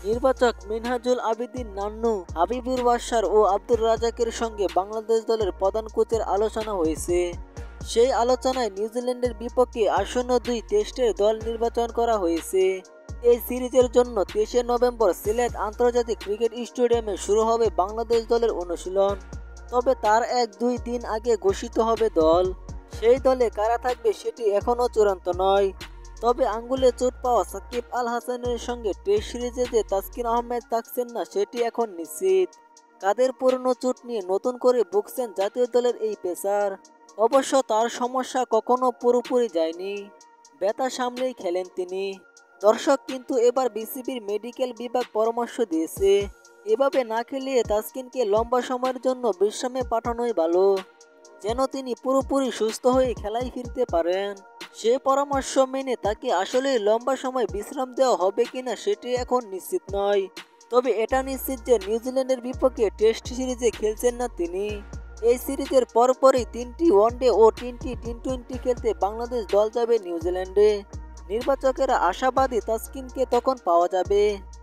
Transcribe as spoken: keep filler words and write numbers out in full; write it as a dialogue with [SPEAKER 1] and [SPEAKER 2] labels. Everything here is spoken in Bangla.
[SPEAKER 1] নির্বাচক মিনহাজুল আবেদীন নান্নু, হাবিবুর বাশার ও আব্দুর রাজ্জাকের সঙ্গে বাংলাদেশ দলের প্রধান কোচের আলোচনা হয়েছে। সেই আলোচনায় নিউজিল্যান্ডের বিপক্ষে আসন্ন দুই টেস্টের দল নির্বাচন করা হয়েছে। এই সিরিজের জন্য তেইশে নভেম্বর সিলেট আন্তর্জাতিক ক্রিকেট স্টেডিয়ামে শুরু হবে বাংলাদেশ দলের অনুশীলন। তবে তার এক দুই দিন আগে ঘোষিত হবে দল। সেই দলে কারা থাকবে সেটি এখনও চূড়ান্ত নয়। তবে আঙ্গুলে চোট পাওয়া সাকিব আল হাসানের সঙ্গে টেস্ট সিরিজে যে তাসকিন আহমেদ থাকছেন না সেটি এখন নিশ্চিত। কাদের পুরনো চোট নিয়ে নতুন করে ভুগছেন জাতীয় দলের এই পেসার। অবশ্য তার সমস্যা কখনো পুরোপুরি যায়নি, ব্যথা সামলেই খেলেন তিনি। দর্শক কিন্তু এবার বিসিবির মেডিকেল বিভাগ পরামর্শ দিয়েছে, এভাবে না খেলিয়ে তাসকিনকে লম্বা সময়ের জন্য বিশ্রামে পাঠানোই ভালো, যেন তিনি পুরোপুরি সুস্থ হয়ে খেলায় ফিরতে পারেন। সে পরামর্শ মেনে তাকে আসলেই লম্বা সময় বিশ্রাম দেওয়া হবে কিনা সেটি এখন নিশ্চিত নয়। তবে এটা নিশ্চিত যে নিউজিল্যান্ডের বিপক্ষে টেস্ট সিরিজে খেলছেন না তিনি। এই সিরিজের পরপরই তিনটি ওয়ানডে ও তিনটি টি টোয়েন্টি খেলতে বাংলাদেশ দল যাবে নিউজিল্যান্ডে। নির্বাচকেরা আশাবাদী তাসকিনকে তখন পাওয়া যাবে।